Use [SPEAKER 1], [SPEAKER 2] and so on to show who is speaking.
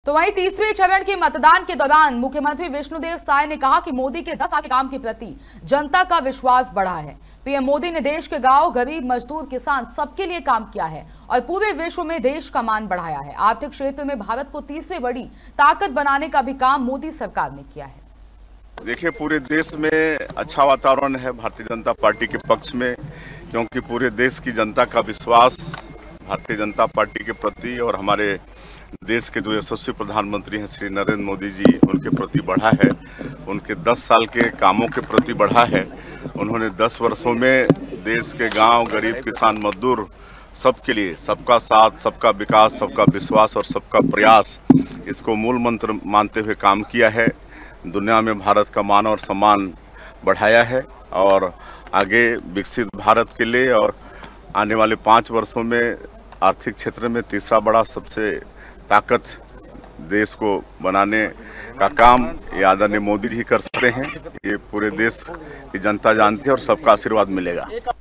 [SPEAKER 1] तो वहीं 30वें चरण के मतदान के दौरान मुख्यमंत्री विष्णुदेव साय ने कहा कि मोदी के 10 साल के काम के प्रति जनता का विश्वास बढ़ा है। पीएम मोदी ने देश के गांव, गरीब, मजदूर, किसान सबके लिए काम किया है और पूरे विश्व में देश का मान बढ़ाया है। आर्थिक क्षेत्र में भारत को 30वीं बड़ी ताकत बनाने का भी काम मोदी सरकार ने किया है।
[SPEAKER 2] देखिए, पूरे देश में अच्छा वातावरण है भारतीय जनता पार्टी के पक्ष में, क्योंकि पूरे देश की जनता का विश्वास भारतीय जनता पार्टी के प्रति और हमारे देश के जो यशस्वी प्रधानमंत्री हैं श्री नरेंद्र मोदी जी, उनके प्रति बढ़ा है। उनके 10 साल के कामों के प्रति बढ़ा है। उन्होंने 10 वर्षों में देश के गांव, गरीब, किसान, मजदूर सबके लिए सबका साथ, सबका विकास, सबका विश्वास और सबका प्रयास, इसको मूल मंत्र मानते हुए काम किया है। दुनिया में भारत का मान और सम्मान बढ़ाया है और आगे विकसित भारत के लिए और आने वाले 5 वर्षों में आर्थिक क्षेत्र में तीसरा बड़ा सबसे ताकत देश को बनाने का काम ये आदरणीय मोदी जी कर सकते हैं। ये पूरे देश की जनता जानती है और सबका आशीर्वाद मिलेगा।